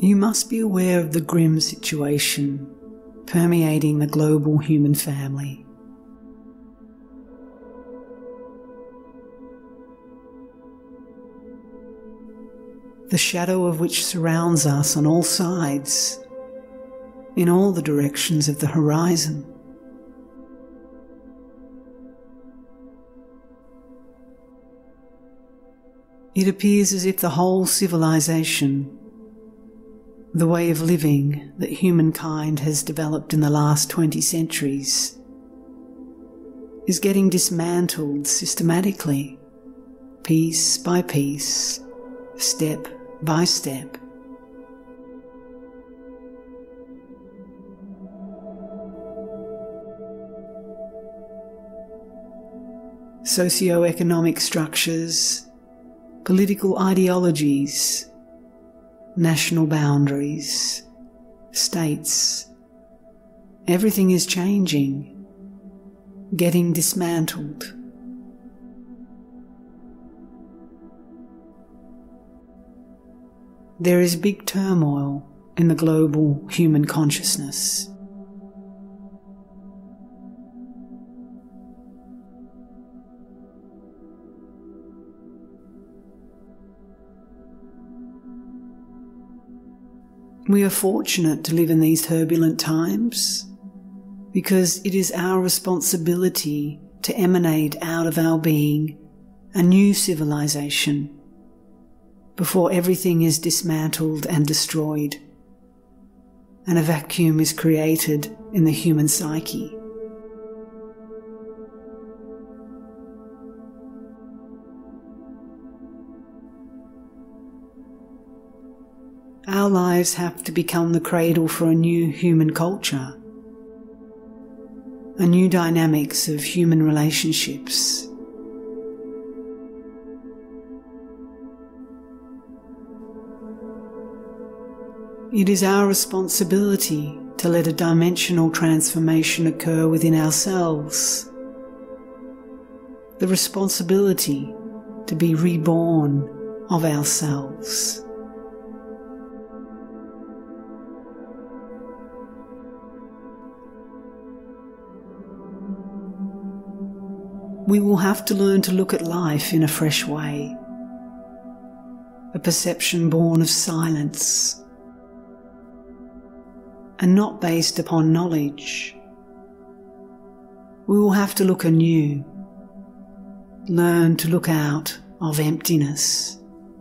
You must be aware of the grim situation permeating the global human family. The shadow of which surrounds us on all sides, in all the directions of the horizon. It appears as if the whole civilization, the way of living that humankind has developed in the last 20 centuries, is getting dismantled systematically, piece by piece, step by step. Socio-economic structures, political ideologies, national boundaries, states, everything is changing, getting dismantled. There is big turmoil in the global human consciousness. We are fortunate to live in these turbulent times because it is our responsibility to emanate out of our being a new civilization before everything is dismantled and destroyed, and a vacuum is created in the human psyche. Our lives have to become the cradle for a new human culture, a new dynamics of human relationships. It is our responsibility to let a dimensional transformation occur within ourselves, the responsibility to be reborn of ourselves. We will have to learn to look at life in a fresh way, a perception born of silence, and not based upon knowledge. We will have to look anew, learn to look out of emptiness.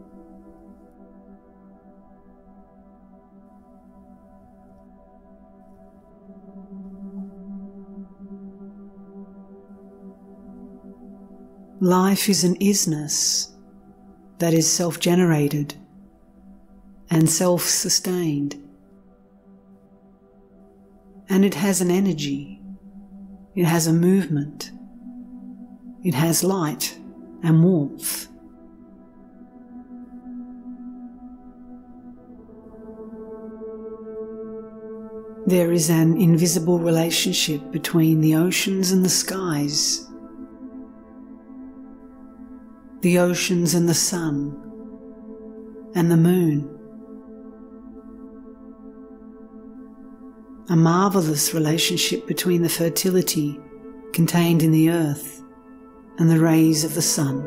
Life is an isness that is self-generated and self-sustained, and it has an energy, it has a movement, it has light and warmth. There is an invisible relationship between the oceans and the skies, the oceans and the sun, and the moon. A marvelous relationship between the fertility contained in the earth and the rays of the sun,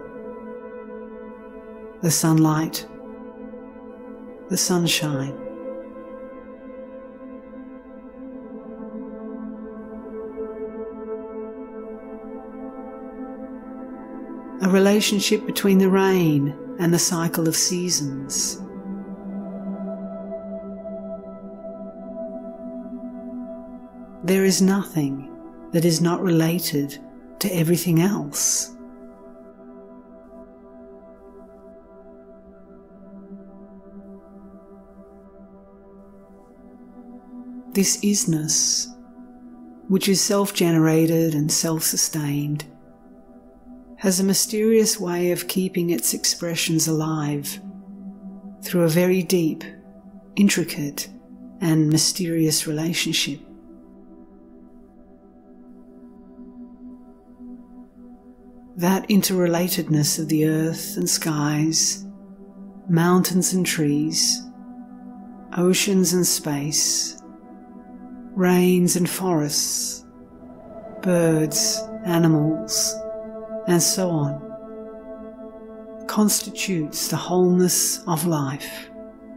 the sunlight, the sunshine. A relationship between the rain and the cycle of seasons. There is nothing that is not related to everything else. This isness, which is self-generated and self-sustained, has a mysterious way of keeping its expressions alive through a very deep, intricate, and mysterious relationship. That interrelatedness of the earth and skies, mountains and trees, oceans and space, rains and forests, birds, animals, and so on, constitutes the wholeness of life.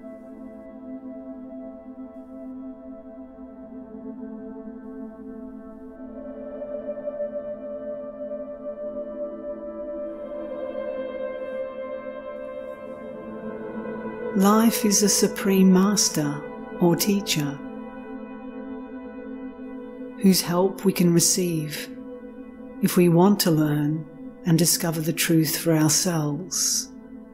Life is a supreme master or teacher whose help we can receive if we want to learn and discover the truth for ourselves.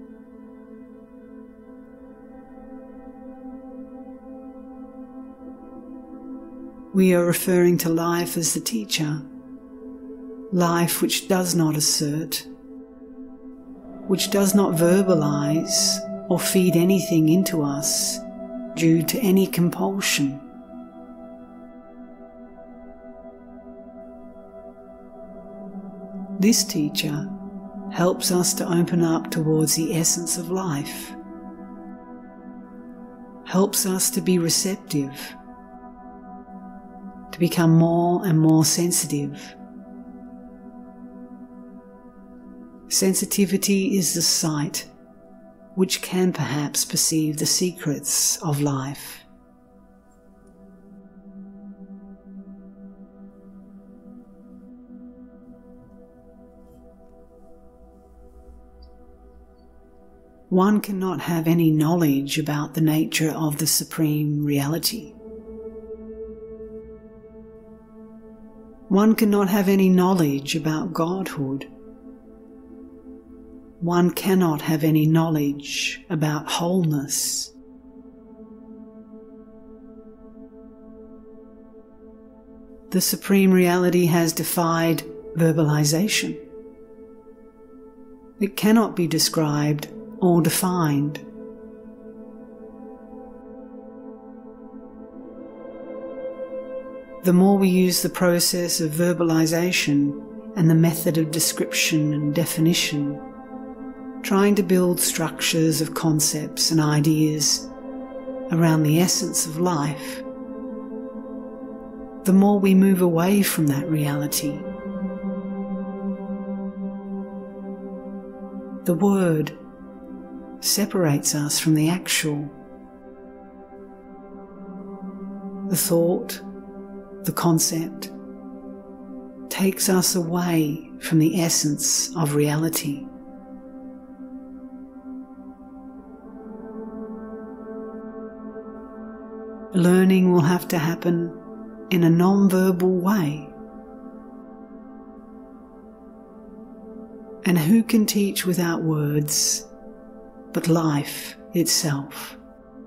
We are referring to life as the teacher, life which does not assert, which does not verbalize or feed anything into us due to any compulsion. This teacher helps us to open up towards the essence of life, helps us to be receptive, to become more and more sensitive. Sensitivity is the sight which can perhaps perceive the secrets of life. One cannot have any knowledge about the nature of the supreme reality. One cannot have any knowledge about Godhood. One cannot have any knowledge about wholeness. The Supreme Reality has defied verbalization. It cannot be described or defined. The more we use the process of verbalization and the method of description and definition, trying to build structures of concepts and ideas around the essence of life, the more we move away from that reality. The word separates us from the actual. The thought, the concept, takes us away from the essence of reality. Learning will have to happen in a non-verbal way. And who can teach without words but life itself?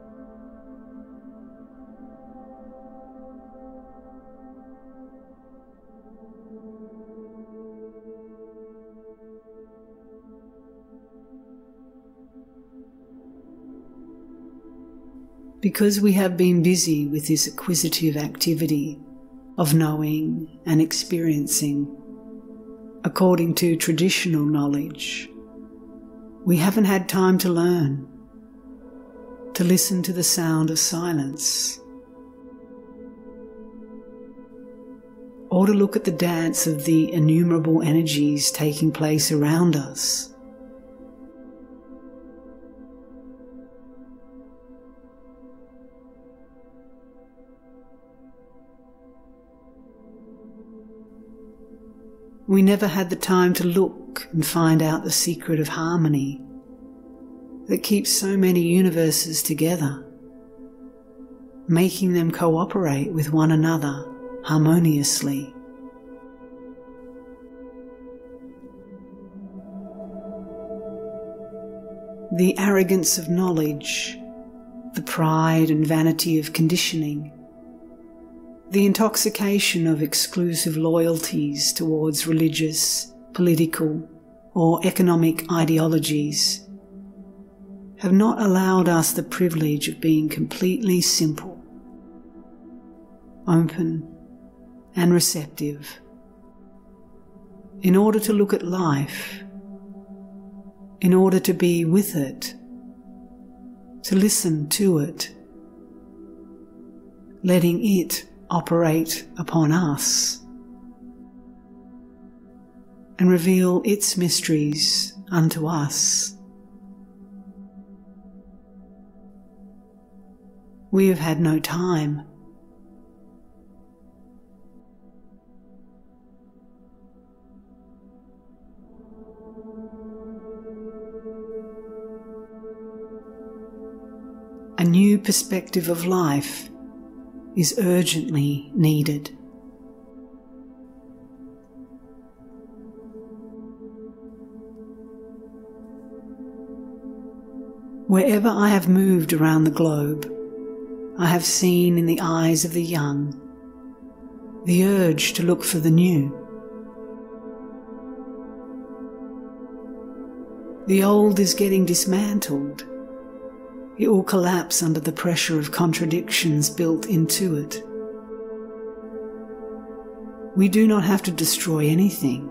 Because we have been busy with this acquisitive activity of knowing and experiencing according to traditional knowledge, we haven't had time to learn, to listen to the sound of silence, or to look at the dance of the innumerable energies taking place around us. We never had the time to look and find out the secret of harmony that keeps so many universes together, making them cooperate with one another harmoniously. The arrogance of knowledge, the pride and vanity of conditioning, the intoxication of exclusive loyalties towards religious, political, or economic ideologies have not allowed us the privilege of being completely simple, open, and receptive in order to look at life, in order to be with it, to listen to it, letting it operate upon us and reveal its mysteries unto us. We have had no time. A new perspective of life is urgently needed. Wherever I have moved around the globe, I have seen in the eyes of the young the urge to look for the new. The old is getting dismantled. It will collapse under the pressure of contradictions built into it. We do not have to destroy anything.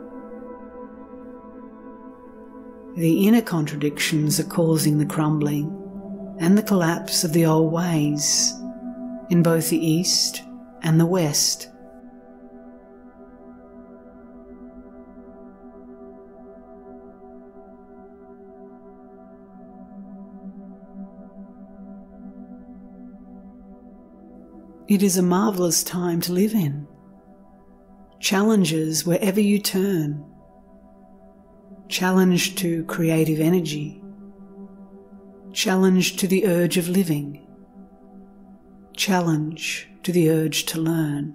The inner contradictions are causing the crumbling and the collapse of the old ways in both the East and the West. It is a marvellous time to live in. Challenges wherever you turn. Challenge to creative energy. Challenge to the urge of living. Challenge to the urge to learn.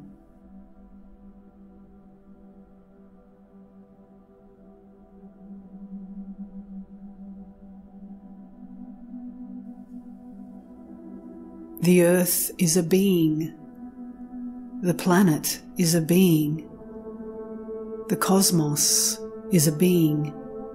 The earth is a being. The planet is a being. The cosmos is a being.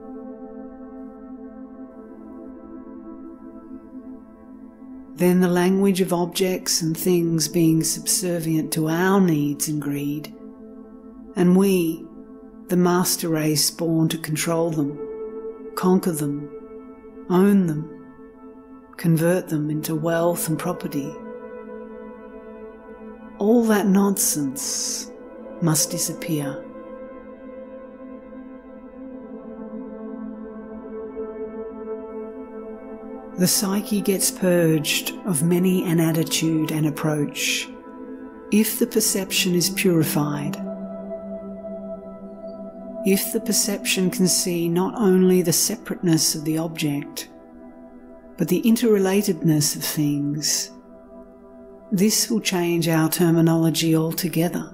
Then the language of objects and things being subservient to our needs and greed, and we, the master race born to control them, conquer them, own them, convert them into wealth and property. All that nonsense must disappear. The psyche gets purged of many an attitude and approach if the perception is purified. If the perception can see not only the separateness of the object, but the interrelatedness of things, this will change our terminology altogether.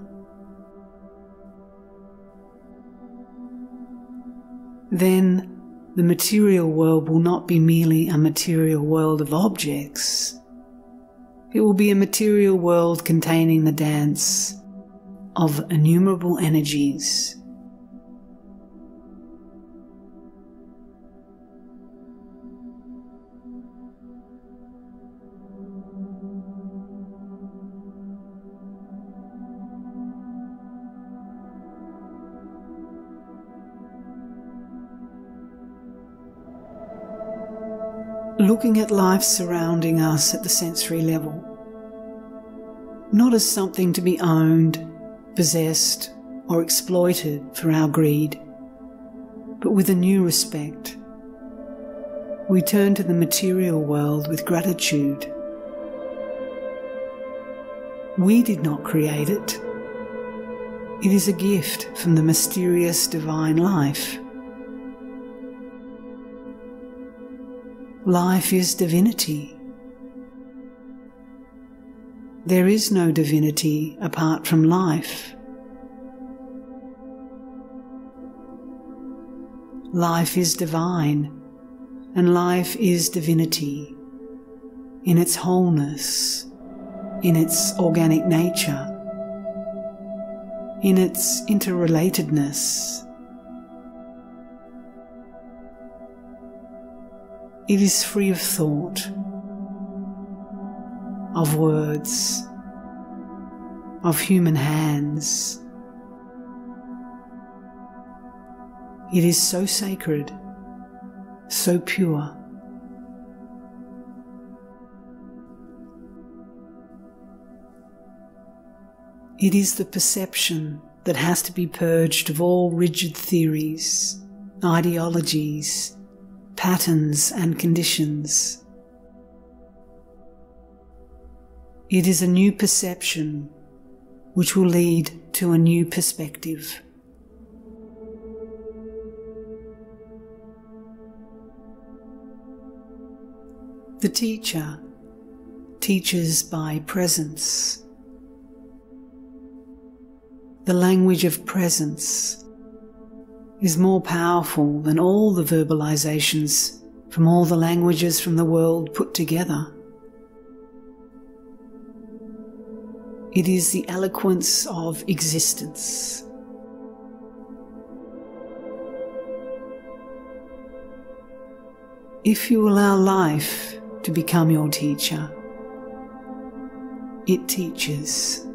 Then the material world will not be merely a material world of objects. It will be a material world containing the dance of innumerable energies. Looking at life surrounding us at the sensory level, not as something to be owned, possessed, or exploited for our greed, but with a new respect. We turn to the material world with gratitude. We did not create it. It is a gift from the mysterious divine life. Life is divinity. There is no divinity apart from life. Life is divine, and life is divinity in its wholeness, in its organic nature, in its interrelatedness. It is free of thought, of words, of human hands. It is so sacred, so pure. It is the perception that has to be purged of all rigid theories, ideologies, patterns and conditions. It is a new perception which will lead to a new perspective. The teacher teaches by presence. The language of presence is more powerful than all the verbalizations from all the languages from the world put together. It is the eloquence of existence. If you allow life to become your teacher, it teaches.